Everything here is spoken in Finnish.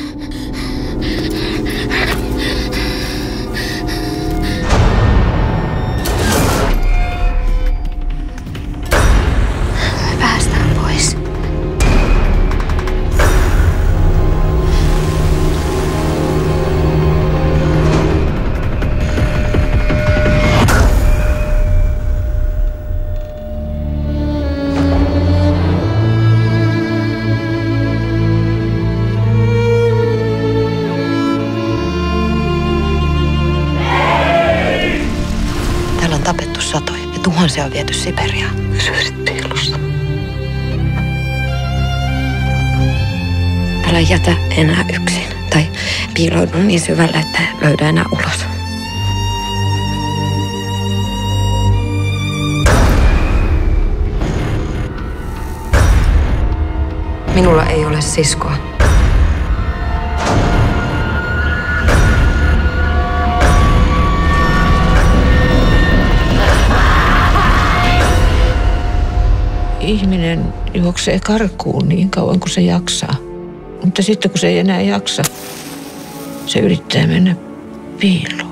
Päästään pois. Täällä on tapettu satoja ja tuhansia on viety Siperiaan. Pysyisit piilossa. Älä jätä enää yksin. Tai piiloudu niin syvälle, että löydä enää ulos. Minulla ei ole siskoa. Ihminen juoksee karkuun niin kauan kuin se jaksaa. Mutta sitten kun se ei enää jaksa, se yrittää mennä piiloon.